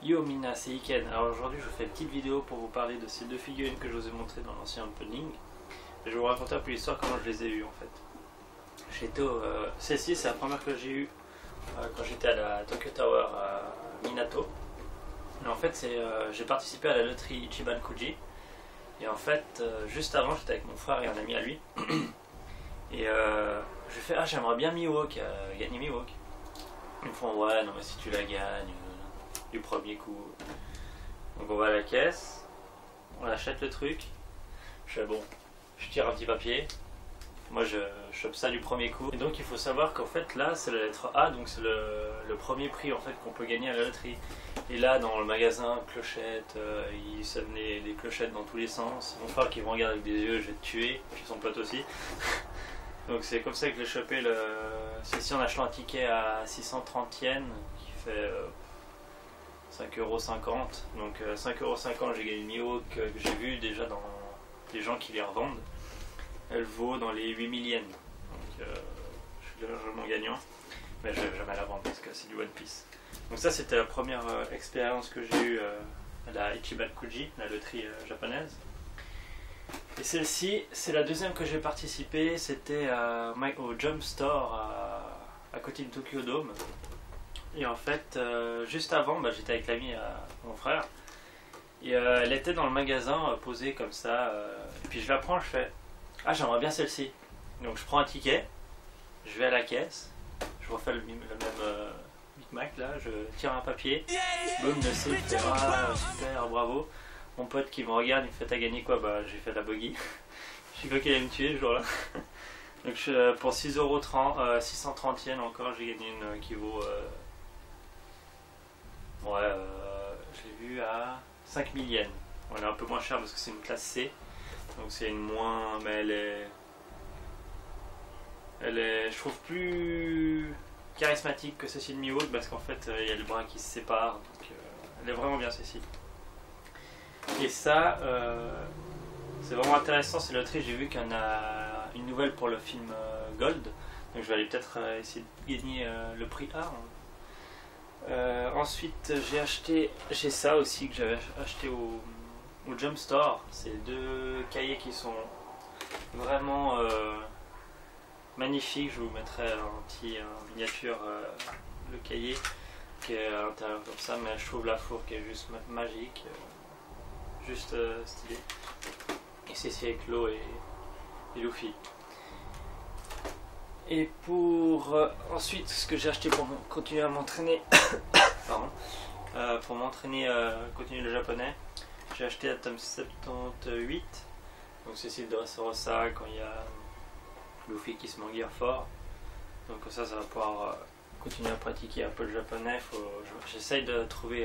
Yo Mina, c'est Iken. Alors aujourd'hui je vous fais une petite vidéo pour vous parler de ces deux figurines que je vous ai montrées dans l'ancien opening. Je vais vous raconter un peu l'histoire, comment je les ai eues en fait. Celle-ci c'est la première que j'ai eue quand j'étais à la Tokyo Tower à Minato. Et en fait j'ai participé à la loterie Ichiban Kuji. Et en fait juste avant j'étais avec mon frère et un ami à lui. Et je fais j'aimerais bien Miwok, gagner Miwok. Ils me font ouais non mais si tu la gagnes du premier coup. Donc on va à la caisse, on achète le truc, je fais bon, je tire un petit papier, moi je chope ça du premier coup. Et donc il faut savoir qu'en fait là c'est la lettre A, donc c'est le premier prix en fait qu'on peut gagner à la loterie. Et là dans le magasin clochette, il sonne des clochettes dans tous les sens. Mon frère qui me regarde avec des yeux, je vais te tuer, puis son pote aussi. Donc c'est comme ça que j'ai chopé ceci en achetant un ticket à 630 yens qui fait 5,50 €. Donc 5,50 € j'ai gagné une Miwok que j'ai vu déjà dans les gens qui les revendent. Elle vaut dans les 8000 yens. Donc je suis largement gagnant. Mais je vais jamais la vendre parce que c'est du One Piece. Donc ça c'était la première expérience que j'ai eue à la Ichiban Kuji, la loterie japonaise. Et celle-ci, c'est la deuxième que j'ai participé, c'était au Jump Store à côté de Tokyo Dome. Et en fait, juste avant, j'étais avec l'ami mon frère. Et elle était dans le magasin, posée comme ça. Et puis je la prends, je fais j'aimerais bien celle-ci. Donc je prends un ticket, je vais à la caisse, je refais le même micmac là, je tire un papier, boum, le C, il fait super, bravo. Mon pote qui me regarde, il me fait t'as gagné quoi? J'ai fait de la bogey. J'ai cru qu'il allait me tuer ce jour-là. Donc pour 6,30 €, 630 yens encore, j'ai gagné une qui vaut je l'ai vu à 5000 yens. Elle est un peu moins chère parce que c'est une classe C. Donc c'est une moins, mais elle est, je trouve, plus charismatique que celle-ci de Miwok parce qu'en fait il y a le bras qui se sépare. Donc elle est vraiment bien celle-ci. Et ça, c'est vraiment intéressant, c'est loterie. J'ai vu qu'il y en a une nouvelle pour le film Gold. Donc je vais aller peut-être essayer de gagner le prix A. Ensuite j'ai ça aussi que j'avais acheté au Jump Store. C'est deux cahiers qui sont vraiment magnifiques. Je vous mettrai en miniature le cahier qui est à l'intérieur comme ça, mais je trouve la fourre qui est juste magique. Juste stylé. Et c'est ici avec Lo et Luffy. Et pour ensuite ce que j'ai acheté pour continuer à m'entraîner pardon, pour m'entraîner continuer le japonais, j'ai acheté la tome 78. Donc c'est ici de Dressrosa quand il y a Luffy qui se manguire fort. Donc ça va pouvoir continuer à pratiquer un peu le japonais. J'essaye de trouver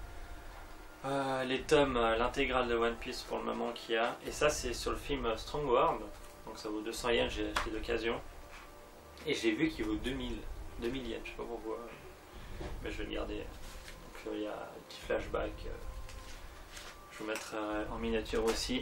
les tomes, l'intégrale de One Piece pour le moment qu'il y a. Et ça c'est sur le film Strong World. Donc ça vaut 200 yens, j'ai acheté d'occasion. Et j'ai vu qu'il vaut 2000 yens, je sais pas pourquoi. Mais je vais le garder. Donc il y a un petit flashback. Je vous mettrai en miniature aussi.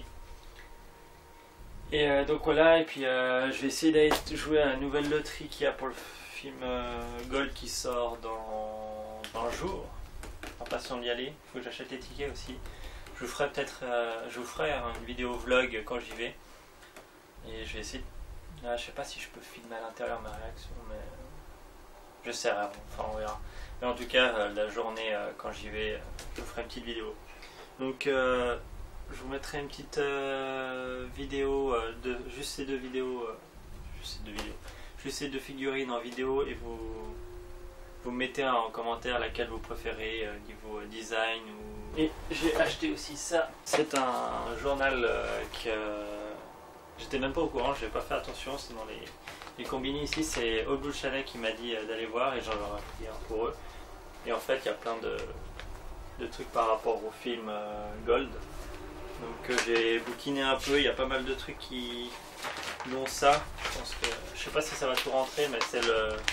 Et donc voilà, et puis je vais essayer d'aller jouer à la nouvelle loterie qu'il y a pour le film Gold qui sort dans 20 jours. Impatient d'y aller, il faut que j'achète les tickets aussi. Je vous ferai une vidéo vlog quand j'y vais. Et je vais essayer. Là, je sais pas si je peux filmer à l'intérieur ma réaction, mais je sais rien. Enfin, on verra. Mais en tout cas, la journée quand j'y vais, je vous ferai une petite vidéo. Donc, je vous mettrai une petite vidéo de juste ces deux vidéos, juste ces deux figurines en vidéo, et vous mettez en commentaire laquelle vous préférez niveau design Et j'ai acheté aussi ça. C'est un journal que j'étais même pas au courant, j'ai pas fait attention. C'est dans les combini ici. C'est All Blue Channel qui m'a dit d'aller voir et j'en ai pris un pour eux. Et en fait, il y a plein de trucs par rapport au film Gold. Donc j'ai bouquiné un peu. Il y a pas mal de trucs qui ont ça. Je pense que je sais pas si ça va tout rentrer, mais c'est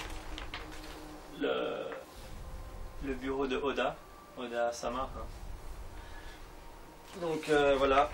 le bureau de Oda Sama. Donc voilà,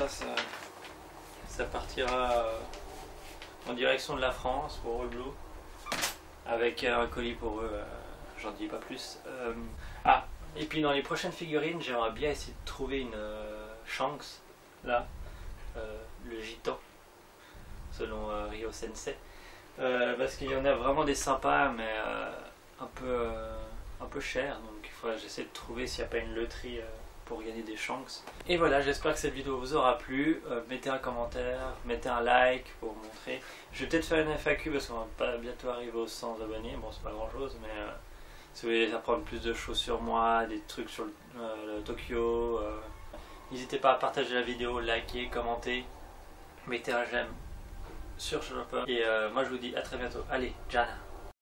ça partira en direction de la France pour All Blue, avec un colis pour eux, j'en dis pas plus. Et puis dans les prochaines figurines, j'aimerais bien essayer de trouver une Shanks, là, le gitan, selon Ryo Sensei. Parce qu'il y en a vraiment des sympas, mais un peu chers. Donc il faut j'essaie de trouver s'il n'y a pas une loterie pour gagner des Shanks. Et voilà, j'espère que cette vidéo vous aura plu. Mettez un commentaire, mettez un like pour vous montrer. Je vais peut-être faire une FAQ parce qu'on va bientôt arriver aux 100 abonnés. Bon, c'est pas grand chose, mais si vous voulez apprendre plus de choses sur moi, des trucs sur le Tokyo, n'hésitez pas à partager la vidéo, liker, commenter, mettez un j'aime sur Shopper. Et moi je vous dis à très bientôt. Allez, Jana!